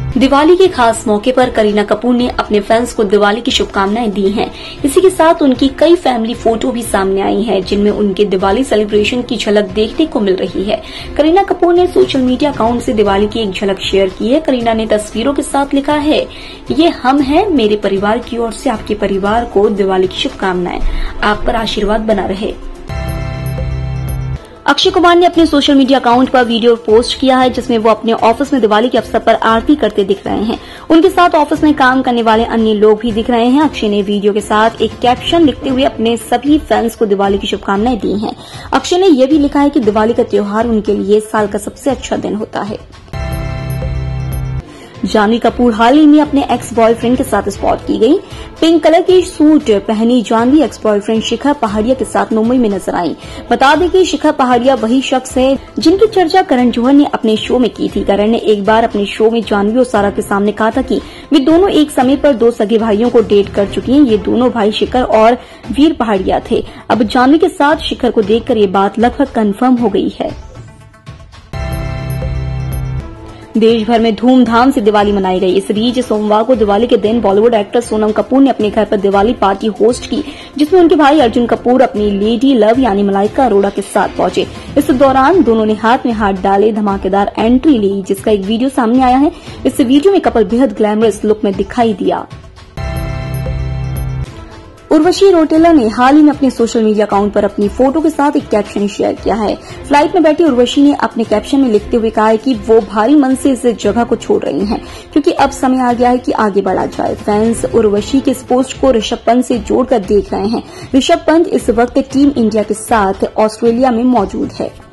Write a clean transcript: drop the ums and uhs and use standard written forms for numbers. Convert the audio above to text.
दिवाली के खास मौके पर करीना कपूर ने अपने फैंस को दिवाली की शुभकामनाएं दी हैं। इसी के साथ उनकी कई फैमिली फोटो भी सामने आई हैं, जिनमें उनके दिवाली सेलिब्रेशन की झलक देखने को मिल रही है। करीना कपूर ने सोशल मीडिया अकाउंट से दिवाली की एक झलक शेयर की है। करीना ने तस्वीरों के साथ लिखा है, ये हम हैं, मेरे परिवार की ओर से आपके परिवार को दिवाली की शुभकामनाएं, आप पर आशीर्वाद बना रहे। अक्षय कुमार ने अपने सोशल मीडिया अकाउंट पर वीडियो पोस्ट किया है, जिसमें वो अपने ऑफिस में दिवाली के अवसर पर आरती करते दिख रहे हैं। उनके साथ ऑफिस में काम करने वाले अन्य लोग भी दिख रहे हैं। अक्षय ने वीडियो के साथ एक कैप्शन लिखते हुए अपने सभी फैंस को दिवाली की शुभकामनाएं दी हैं। अक्षय ने यह भी लिखा है कि दिवाली का त्योहार उनके लिए साल का सबसे अच्छा दिन होता है। जानवी कपूर हाल ही में अपने एक्स बॉयफ्रेंड के साथ स्पॉट की गई। पिंक कलर की सूट पहनी जानवी एक्स बॉयफ्रेंड शिखर पहाड़िया के साथ मुंबई में नजर आई। बता दें कि शिखर पहाड़िया वही शख्स है जिनकी चर्चा करण जौहर ने अपने शो में की थी। करण ने एक बार अपने शो में जानवी और सारा के सामने कहा था कि वे दोनों एक समय पर 2 सगे भाइयों को डेट कर चुकी हैं। ये दोनों भाई शिखर और वीर पहाड़िया थे। अब जानवी के साथ शिखर को देखकर ये बात लगभग कन्फर्म हो गई है। देश भर में धूमधाम से दिवाली मनाई गई। इस बीच सोमवार को दिवाली के दिन बॉलीवुड एक्ट्रेस सोनम कपूर ने अपने घर पर दिवाली पार्टी होस्ट की, जिसमें उनके भाई अर्जुन कपूर अपनी लेडी लव यानी मलाइका अरोड़ा के साथ पहुंचे। इस दौरान दोनों ने हाथ में हाथ डाले धमाकेदार एंट्री ली, जिसका एक वीडियो सामने आया है। इस वीडियो में कपल बेहद ग्लैमरस लुक में दिखाई दिया। उर्वशी रौटेला ने हाल ही में अपने सोशल मीडिया अकाउंट पर अपनी फोटो के साथ एक कैप्शन शेयर किया है। फ्लाइट में बैठी उर्वशी ने अपने कैप्शन में लिखते हुए कहा है कि वो भारी मन से इस जगह को छोड़ रही हैं, क्योंकि अब समय आ गया है कि आगे बढ़ा जाए। फैंस उर्वशी के इस पोस्ट को ऋषभ पंत से जोड़कर देख रहे हैं। ऋषभ पंत इस वक्त टीम इंडिया के साथ ऑस्ट्रेलिया में मौजूद है।